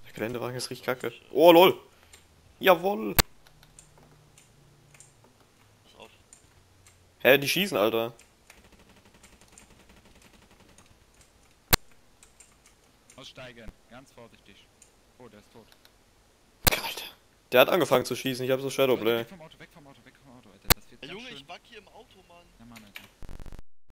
Der Geländewagen ist richtig kacke. Oh lol. Jawoll. Pass auf. Hä, die schießen, Alter. Aussteigen, ganz vorsichtig. Oh, der ist tot. Alter. Der hat angefangen zu schießen, ich hab so Shadowplay. Weg vom Auto, Alter. Das wird Ja, ganz Junge, schön. ich back hier im Auto, Mann. Ja, Mann, Alter.